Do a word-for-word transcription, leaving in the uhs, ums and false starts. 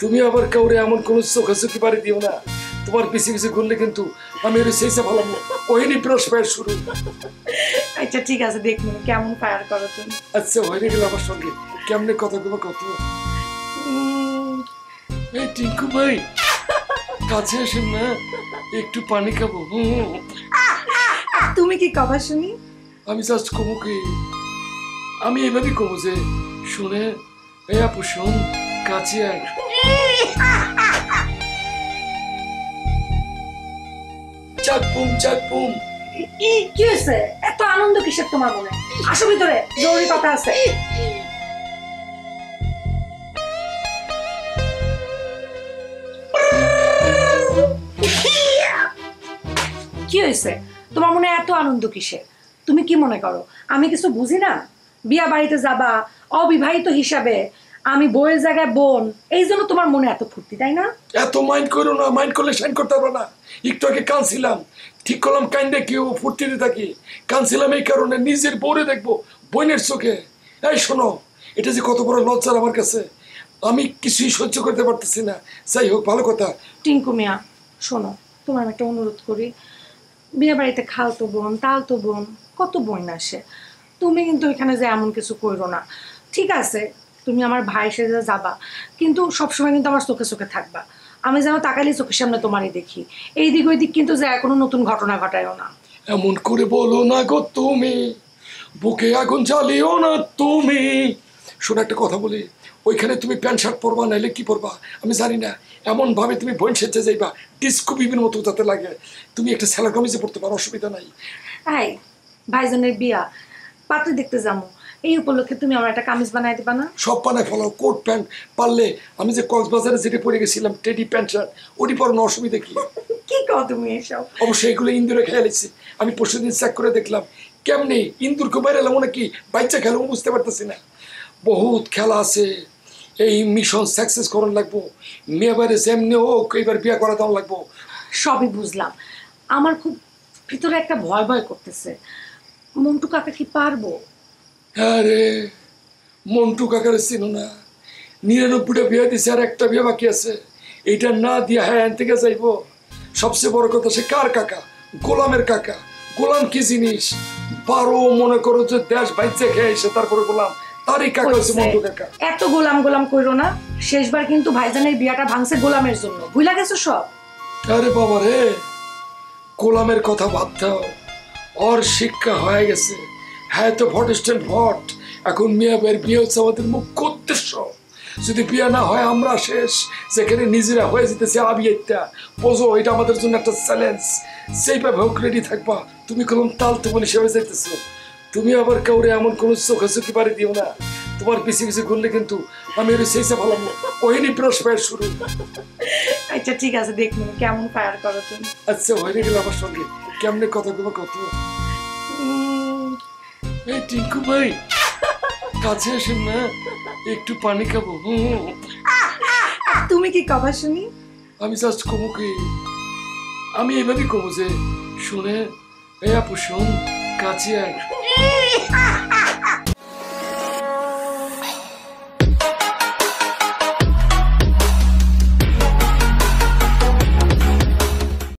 তুমি আবার কাউরে এমন কোন চোখাচোখি পারে দিও না। তোমার পিছে পিছে ঘুরলে কিন্তু আমি ওই সেইসা ভালো ওইনি প্রাস ফায়ার শুরু। আচ্ছা ঠিক আছে, দেখুন কেমন ফায়ার করো তুমি। আচ্ছা হয়ে গেল আমার সঙ্গে কেমনে কথা বলবো কত। এই টিঙ্কু ভাই কাছে আসেন না, একটু পানি খাবো। তুমি কি কবা শুনি? আমি জাস্ট কমু কি, আমি এইভাবে কমু যে শুনে এ আপু শোন কাছে আয়। চাকপুম চাকপুম। কি হয়েছে? এত আনন্দ কিসের তোমার মনে? আসো ভিতরে, জরুরি কথা আছে। কি হয়েছে তোমার মনে এত আনন্দ কিসের? তুমি কি মনে করো আমি কিছু বুঝি না? বিয়া বাড়িতে যাবা অবিবাহিত হিসাবে, আমি বউয়ের জায়গায় বোন, এই জন্য তোমার মনে এত ফুর্তি, তাই না? এত মাইন্ড করো না, মাইন্ড করলে সাইন করতে পারবো না। একটু আগে কাঁদছিলাম, ঠিক করলাম কাইন্ডে কেউ ফুর্তিতে থাকি। কাঁদছিলাম এই কারণে নিজের বউরে দেখবো বোনের চোখে। এই শোনো, এটা যে কত বড় লজ্জার আমার কাছে, আমি কিছুই সহ্য করতে পারতেছি না। যাই হোক ভালো কথা। টিঙ্কু মিয়া শোনো, তোমার আমি একটা অনুরোধ করি, বিয়ে বাড়িতে খালতো বোন তালতো বোন কত বোন আসে, তুমি কিন্তু এখানে যে এমন কিছু করো না। ঠিক আছে তুমি আমার ভাই সেজে যাবা, কিন্তু সবসময় কিন্তু আমার চোখে চোখে থাকবা। আমি যেন তাকালি চোখের সামনে তোমারই দেখি, এই দিক ওই দিক কিন্তু যে কোনো নতুন ঘটনা ঘটায়ও না। এমন করে বলো না গো তুমি, বুকে আগুন জ্বালিও না তুমি। শোনো একটা কথা বলি, ওইখানে তুমি প্যান্ট শার্ট পরবা নাইলে কি পরবা আমি জানি না, এমন ভাবে তুমি বোন সেজে যাইবা ডিস্কো বিভিন্ন মতো যাতে লাগে। তুমি একটা স্যালার কামিজে পড়তে পারো, অসুবিধা নাই। এই ভাইজানের বিয়া পাত্রী দেখতে যাবো, এই উপলক্ষে তুমি আমার একটা কামিজ বানাই দিবা না? সব বানায় ফেলাও, কোট প্যান্ট পারলে। আমি যে কক্সবাজারে যেটা পরে গেছিলাম টেডি প্যান্ট শার্ট, ওটি পরানো অসুবিধা কি? কি কও তুমি এসব? অবশ্যই এগুলো ইন্দুরে খেয়াল এসেছি। আমি পরশু দিন চেক করে দেখলাম কেমনি ইন্দুরকে বাইরে এলাম নাকি বাচ্চা খেলো বুঝতে পারতেছি না। বহুত খেলা আছে, এই মিশন সাকসেস করার লাগবো। মেয়ে বাইরে যেমনি হোক এইবার বিয়ে করা দেওয়া লাগবো। সবই বুঝলাম, আমার খুব ভিতরে একটা ভয় ভয় করতেছে। মন্টু কাকা কি পারবো? হ্যাঁ রে, মন্টু কাকারে চিনো না? নিরানব্বইটা বিয়ে দিছে আর একটা বিয়ে বাকি আছে, এইটা না দিয়ে হ্যাঁ এন থেকে যাইবো। সবচেয়ে বড় কথা সে কার কাকা? গোলামের কাকা। গোলাম কি জিনিস? বারো মনে করো যে দেশ বাইচে খেয়ে এসে তারপরে গোলাম, তারই কাকা হচ্ছে মন্টু কাকা। এত গোলাম গোলাম কইরো না, শেষবার কিন্তু ভাইজানের বিয়াটা ভাঙছে গোলামের জন্য, ভুলা গেছো সব? আরে বাবা রে, গোলামের কথা বাদ দাও, ওর শিক্ষা হয়ে গেছে। হ্যাঁ তো ভট স্ট্যান্ড ভট, এখন মিয়া ভাইয়ের বিয়ে হচ্ছে আমাদের মুখ্য উদ্দেশ্য। যদি বিয়ে না হয় আমরা শেষ, যেখানে নিজেরা হয়ে যেতেছে আবিয়াইটা বোঝো, এটা আমাদের জন্য একটা চ্যালেঞ্জ। সেইভাবে হোক রেডি থাকবা। তুমি কলম তাল তো বলে সেভাবে যাইতেছো, তুমি আবার কাউরে এমন কোনো চোখাচোখি পারে দিও না। তোমার পিছে পিছে ঘুরলে কিন্তু আমি ওই সেইসা ভালো ওইনি প্রাস ফায়ার শুরু। আচ্ছা ঠিক আছে, দেখুন কেমন ফায়ার করো তুমি। আচ্ছা হয়ে গেল আমার সঙ্গে কেমনে কথা বলবো কত। এই টিঙ্কু ভাই কাছে আসেন না, একটু পানি খাবো। তুমি কি কবা শুনি? আমি জাস্ট কমু কি, আমি এইভাবে কমু যে শুনে এ আপু শোন কাছে আয়।